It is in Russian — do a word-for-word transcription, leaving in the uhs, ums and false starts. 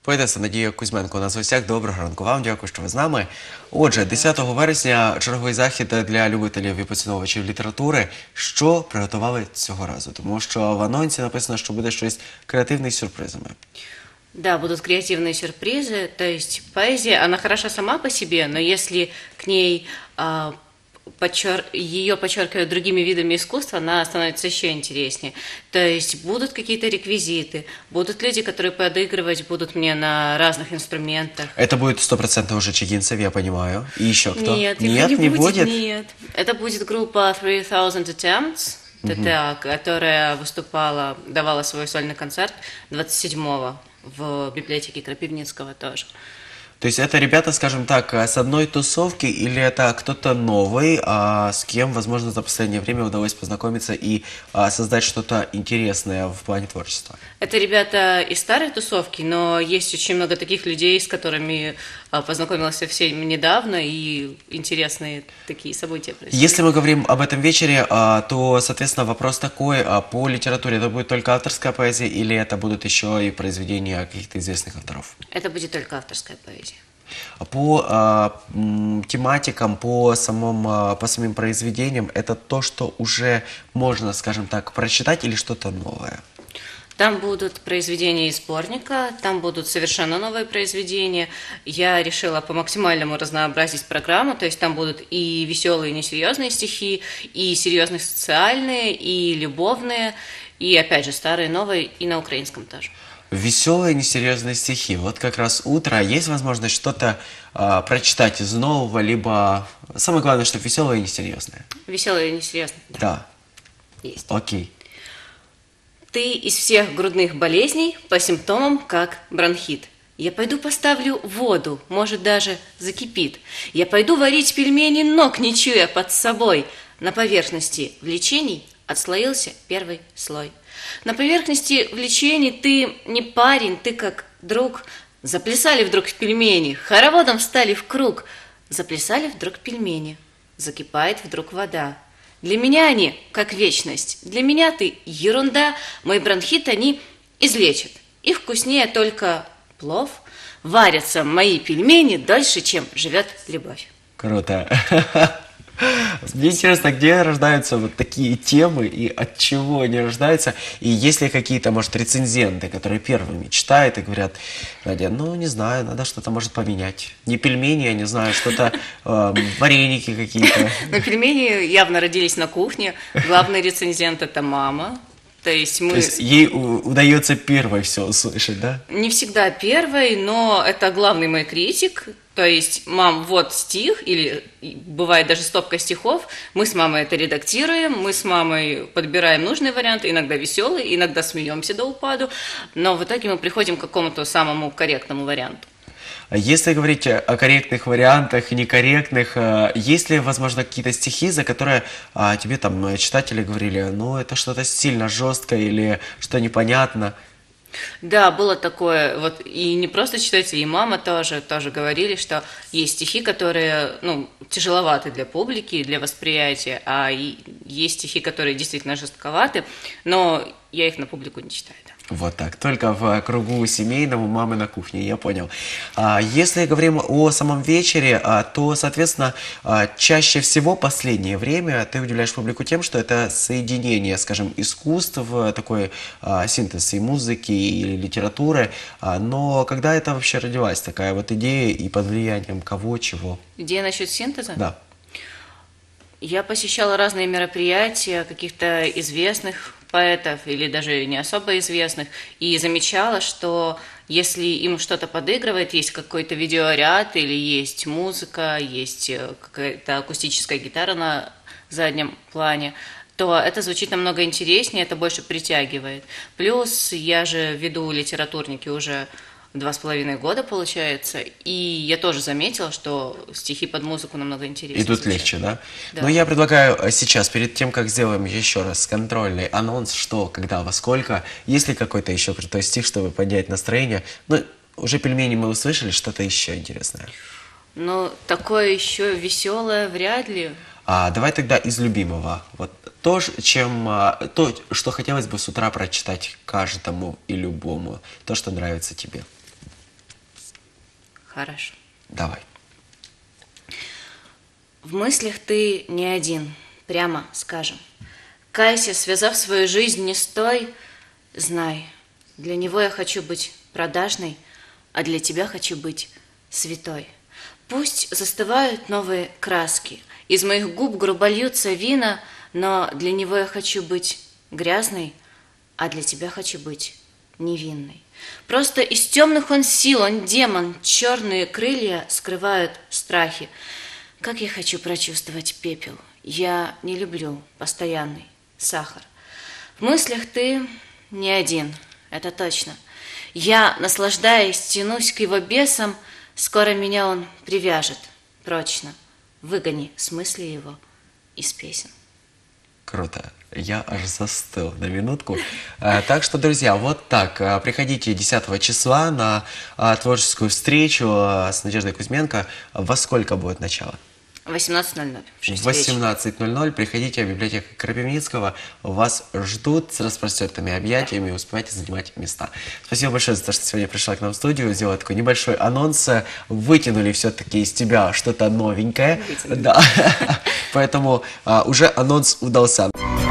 Поетеса Надія Кузьменко у нас в гостях. Доброго ранку вам, дякую, що ви з нами. Отже, десятого вересня черговий захід для любителів і поціновувачів літератури. Що приготували цього разу? Тому що в анонсі написано, що буде щось креативне з сюрпризами. Да, будут креативные сюрпризы, то есть поэзия, она хороша сама по себе, но если к ней а, подчер... ее подчеркивают другими видами искусства, она становится еще интереснее. То есть будут какие-то реквизиты, будут люди, которые подыгрывать будут мне на разных инструментах. Это будет стопроцентно уже Чигинцев, я понимаю. И еще кто? Нет, нет, не, не будет, будет? Нет. Это будет группа three thousand Attempts, ТТА, угу. которая выступала, давала свой сольный концерт двадцать седьмого в библиотеке Крапивницкого тоже. То есть это ребята, скажем так, с одной тусовки или это кто-то новый, а с кем, возможно, за последнее время удалось познакомиться и а, создать что-то интересное в плане творчества? Это ребята из старой тусовки, но есть очень много таких людей, с которыми а, познакомилась совсем недавно, и интересные такие события происходят. Если мы говорим об этом вечере, а, то, соответственно, вопрос такой, а по литературе это будет только авторская поэзия или это будут еще и произведения каких-то известных авторов? Это будет только авторская поэзия. По а, м, тематикам, по, самым, а, по самим произведениям, это то, что уже можно, скажем так, прочитать или что-то новое? Там будут произведения из сборника, там будут совершенно новые произведения. Я решила по максимальному разнообразить программу, то есть там будут и веселые, и несерьезные стихи, и серьезные социальные, и любовные, и опять же старые, новые, и на украинском тоже. Веселые, несерьезные стихи. Вот как раз утро. Есть возможность что-то э, прочитать из нового, либо... Самое главное, чтобы веселое и несерьезное. Веселые и несерьезные? Да. да. Есть. Окей. Ты из всех грудных болезней по симптомам как бронхит. Я пойду поставлю воду, может даже закипит. Я пойду варить пельмени, ног не чуя под собой. На поверхности влечений отслоился первый слой. На поверхности влечений ты не парень, ты как друг. Заплясали вдруг пельмени, хороводом встали в круг. Заплясали вдруг пельмени, закипает вдруг вода. Для меня они как вечность, для меня ты ерунда. Мой бронхит они излечат, и вкуснее только плов. Варятся мои пельмени дольше, чем живет любовь. Круто. Мне интересно, где рождаются вот такие темы и от чего они рождаются? И есть ли какие-то, может, рецензенты, которые первыми читают и говорят: Надя, ну, не знаю, надо что-то, может, поменять. Не пельмени, я не знаю, что-то, э, вареники какие-то. Но пельмени явно родились на кухне. Главный рецензент – это мама. То есть, мы... То есть ей удается первой все услышать, да? Не всегда первой, но это главный мой критик. То есть, мам, вот стих, или бывает даже стопка стихов, мы с мамой это редактируем, мы с мамой подбираем нужный вариант, иногда веселый, иногда смеемся до упаду, но в итоге мы приходим к какому-то самому корректному варианту. Если говорить о корректных вариантах и некорректных, есть ли, возможно, какие-то стихи, за которые а, тебе там читатели говорили, ну, это что-то сильно жесткое или что непонятно? Да, было такое, вот, и не просто читатели, и мама тоже, тоже говорили, что есть стихи, которые, ну, тяжеловаты для публики, для восприятия, а есть стихи, которые действительно жестковаты, но я их на публику не читаю. Да. Вот так, только в кругу семейном у мамы на кухне, я понял. А если говорим о самом вечере, то, соответственно, чаще всего последнее время ты удивляешь публику тем, что это соединение, скажем, искусств, такой синтез и музыки, и литературы. Но когда это вообще родилась, такая вот идея, и под влиянием кого, чего? Идея насчет синтеза? Да. Я посещала разные мероприятия каких-то известных поэтов или даже не особо известных, и замечала, что если им что-то подыгрывает, есть какой-то видеоряд или есть музыка, есть какая-то акустическая гитара на заднем плане, то это звучит намного интереснее, это больше притягивает. Плюс я же веду литературники уже два с половиной года, получается, и я тоже заметила, что стихи под музыку намного интереснее. Идут звучат. легче, да? Да. Но я предлагаю сейчас, перед тем, как сделаем еще раз контрольный анонс, что, когда, во сколько, есть ли какой-то еще крутой стих, чтобы поднять настроение? Ну, уже пельмени мы услышали, что-то еще интересное. Ну, такое еще веселое вряд ли. А, давай тогда из любимого. Вот то, чем, то, что хотелось бы с утра прочитать каждому и любому, то, что нравится тебе. Хорошо. Давай. В мыслях ты не один, прямо скажем. Кайся, связав свою жизнь не с той, знай, для него я хочу быть продажной, а для тебя хочу быть святой. Пусть застывают новые краски, из моих губ грубо льются вина, но для него я хочу быть грязной, а для тебя хочу быть невинной. Просто из темных он сил, он демон, черные крылья скрывают страхи. Как я хочу прочувствовать пепел. Я не люблю постоянный сахар. В мыслях ты не один, это точно. Я, наслаждаясь, тянусь к его бесам, скоро меня он привяжет прочно. Выгони с мысли его из песен. Круто. Я аж застыл на минутку. А, так что, друзья, вот так. А, приходите десятого числа на а, творческую встречу а, с Надеждой Кузьменко. Во сколько будет начало? восемнадцать ноль ноль. В восемнадцать ноль ноль приходите в библиотеку Крапивницкого. Вас ждут с распростертыми объятиями. Успевайте занимать места. Спасибо большое за то, что сегодня пришла к нам в студию. Сделала такой небольшой анонс. Вытянули все-таки из тебя что-то новенькое. Да. Поэтому а, уже анонс удался.